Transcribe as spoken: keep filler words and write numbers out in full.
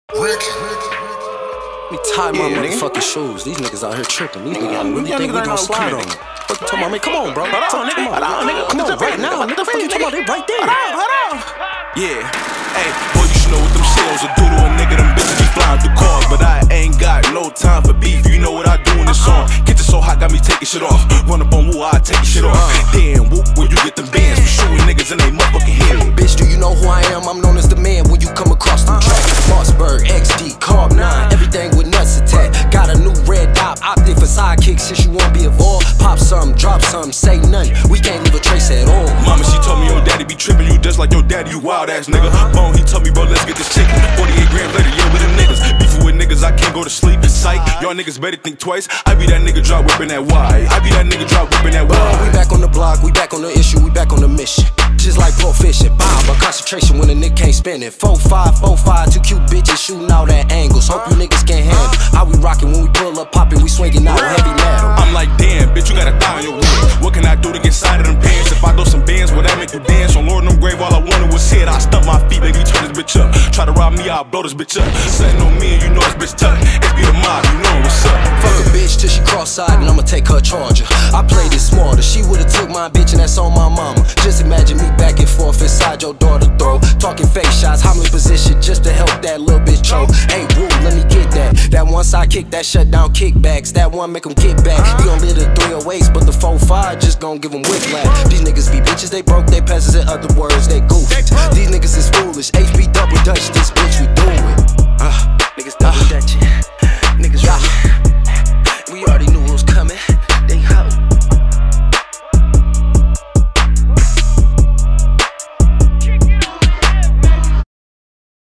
Let me tie my yeah, motherfucking shoes. These niggas out here tripping. These niggas really think we gon' slide on them. Fuck you talking about, man? Come on, bro. Hold on, nigga. Hold on, nigga. Come on, right now, nigga. Fuck you talking about? They right there. Hold on, hold on. Yeah. Hey, boy, you should know what them shit will do to a nigga. Them bitches be flying through cars, but I ain't got no time for beef. You know what I do in this song. Kitchen so hot, got me taking shit off. Run up on woo, I take shit off. Damn, whoop, when you get them bands, we shooting niggas in they motherfucking head. Bitch, do you know who I am? I'm known as the man when you come across them tracks. Mossberg, X D, Carb nine, everything with nuts attached. Got a new red dot, optic for sidekicks since you wanna be involved. Pop something, drop something, say nothing. We can't leave a trace at all. Mama, she told me your daddy be tripping, you just like your daddy, you wild ass nigga. Bone, he told me, bro, let's get this chicken. forty-eight grams later, yeah, with them niggas. Beefing with niggas, I can't go to sleep. Psych, y'all niggas better think twice. I be that nigga drop whipping that wide. I be that nigga drop whipping that wide. We back on the block, we back on the issue, we back on the mission. Just like pro fishing, bob, but concentration when a nigga can't spin it. four five, four five, two cute bitches shooting out at angles. Hope you niggas can't handle how we rockin' when we pull up poppin', we swinging out heavy metal. I'm like, damn, bitch, you got a thigh on your wig. What can I do to get side of them pants? If I throw some bands, will that make you dance? On Lord, them grave, all I wanted was hit. I stump my feet, baby, turn this bitch up. Try to rob me, I'll blow this bitch up. Sitting on me, and you know this bitch tuck. It be the mob, you know what's up. Fuck a bitch till she cross-eyed, and I'ma take her charger. I played it smarter, she would've took my bitch, and that's on my mama. Just imagine me back and forth inside your daughter throw. Talking face shots, how many position just to help that little bitch choke. Hey, woo, let me get that. That one side kick, that shut down kickbacks. That one make them kick back. He gon' live the three oh eights, but the four five just gon' give them whiplash. These niggas be bitches, they broke, they peasants, in other words, they goofy. These niggas is foolish, H B double Dutch.